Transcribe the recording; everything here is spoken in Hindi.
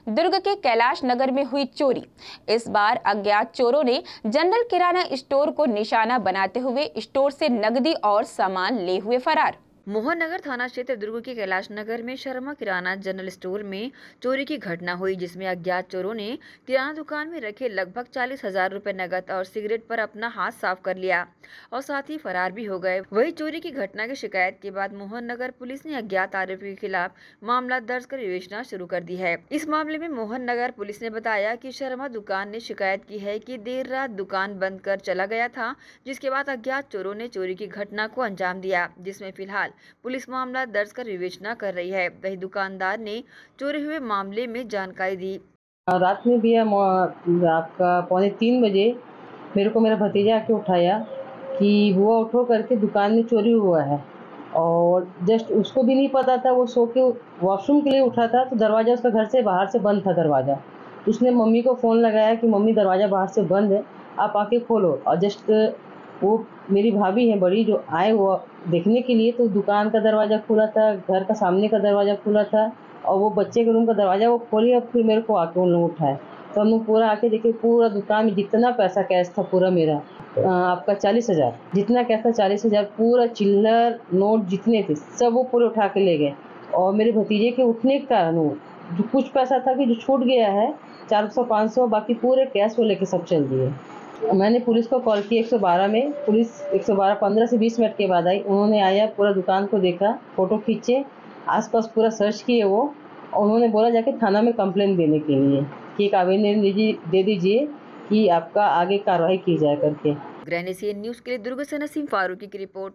दुर्ग के कैलाश नगर में हुई चोरी। इस बार अज्ञात चोरों ने जनरल किराना स्टोर को निशाना बनाते हुए स्टोर से नकदी और सामान ले हुए फरार। मोहन नगर थाना क्षेत्र दुर्ग के कैलाश नगर में शर्मा किराना जनरल स्टोर में चोरी की घटना हुई, जिसमें अज्ञात चोरों ने किराना दुकान में रखे लगभग 40,000 रुपए नकद और सिगरेट पर अपना हाथ साफ कर लिया और साथ ही फरार भी हो गए। वही चोरी की घटना की शिकायत के बाद मोहन नगर पुलिस ने अज्ञात आरोपी के खिलाफ मामला दर्ज कर विवेचना शुरू कर दी है। इस मामले में मोहन नगर पुलिस ने बताया कि शर्मा दुकान ने शिकायत की है कि देर रात दुकान बंद कर चला गया था, जिसके बाद अज्ञात चोरों ने चोरी की घटना को अंजाम दिया, जिसमें फिलहाल पुलिस मामला दर्ज कर विवेचना कर रही है। वही दुकानदार ने चोरी हुए मामले में जानकारी दी। रात में भी आपका 2:45 बजे मेरे को मेरा भतीजा आके उठाया कि बुआ उठो करके दुकान में चोरी हुआ है, और जस्ट उसको भी नहीं पता था, वो सो के वॉशरूम के लिए उठा था तो दरवाज़ा उसका घर से बाहर से बंद था दरवाज़ा। उसने मम्मी को फ़ोन लगाया कि मम्मी दरवाज़ा बाहर से बंद है, आप आके खोलो। और जस्ट वो मेरी भाभी है बड़ी, जो आए वो देखने के लिए, तो दुकान का दरवाज़ा खुला था, घर का सामने का दरवाज़ा खुला था और वो बच्चे के रूम का दरवाज़ा वो खोली और फिर मेरे को आके उन लोग उठाए। तो हम लोग पूरा आके देखे, पूरा दुकान में जितना पैसा कैश था पूरा मेरा आपका 40,000 जितना कैश था, 40,000 पूरा चिल्लर नोट जितने थे सब वो पूरे उठा के ले गए। और मेरे भतीजे के उठने के कारण वो जो कुछ पैसा था कि जो छूट गया है 400-500, बाकी पूरे कैश वो लेके सब चल दिए। मैंने पुलिस को कॉल किया 112 में, पुलिस 112 15 से 20 मिनट के बाद आई। उन्होंने आया, पूरा दुकान को देखा, फ़ोटो खींचे, आसपास पूरा सर्च किए वो, और उन्होंने बोला जाके थाना में कंप्लेंट देने के लिए कि एक आवेदन दे दीजिए कि आपका आगे कार्रवाई की जाए करके। ग्रैनी न्यूज़ के लिए दुर्ग से नसीम फारूकी की रिपोर्ट।